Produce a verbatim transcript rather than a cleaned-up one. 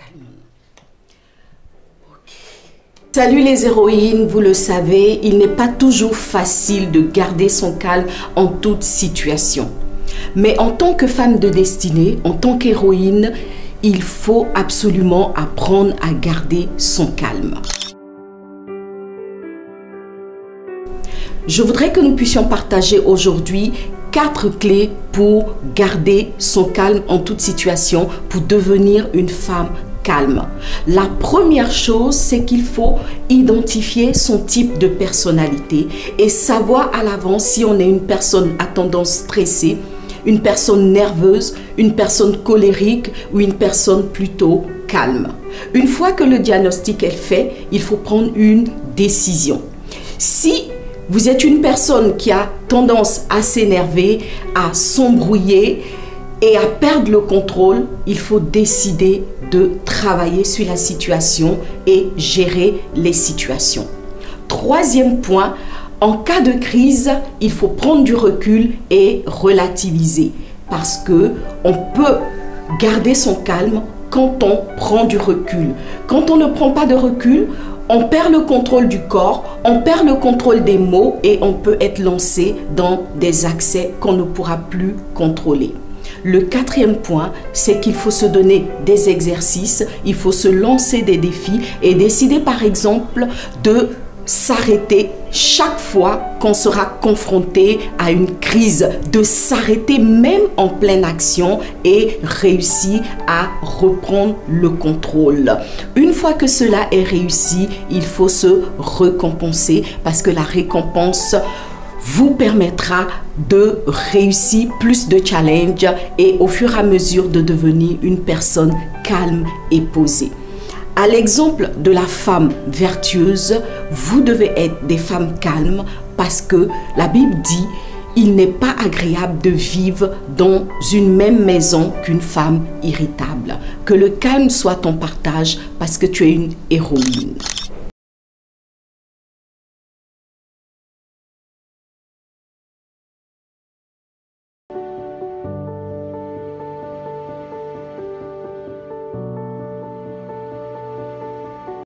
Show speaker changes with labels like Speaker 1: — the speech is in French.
Speaker 1: calme. Okay. Salut les héroïnes, vous le savez, il n'est pas toujours facile de garder son calme en toute situation. Mais en tant que femme de destinée, en tant qu'héroïne, il faut absolument apprendre à garder son calme. Je voudrais que nous puissions partager aujourd'hui quatre clés pour garder son calme en toute situation, pour devenir une femme calme. La première chose, c'est qu'il faut identifier son type de personnalité et savoir à l'avance si on est une personne à tendance stressée, une personne nerveuse, une personne colérique ou une personne plutôt calme. Une fois que le diagnostic est fait, il faut prendre une décision. Si vous êtes une personne qui a tendance à s'énerver, à s'embrouiller et à perdre le contrôle, il faut décider de travailler sur la situation et gérer les situations. Troisième point, en cas de crise, il faut prendre du recul et relativiser parce que on peut garder son calme quand on prend du recul. Quand on ne prend pas de recul, on perd le contrôle du corps, on perd le contrôle des mots et on peut être lancé dans des accès qu'on ne pourra plus contrôler. Le quatrième point, c'est qu'il faut se donner des exercices, il faut se lancer des défis et décider par exemple de s'arrêter chaque fois qu'on sera confronté à une crise, de s'arrêter même en pleine action et réussir à reprendre le contrôle. Une fois que cela est réussi, il faut se récompenser parce que la récompense vous permettra de réussir plus de challenges et au fur et à mesure de devenir une personne calme et posée. À l'exemple de la femme vertueuse, vous devez être des femmes calmes parce que la Bible dit il n'est pas agréable de vivre dans une même maison qu'une femme irritable. Que le calme soit ton partage parce que tu es une héroïne.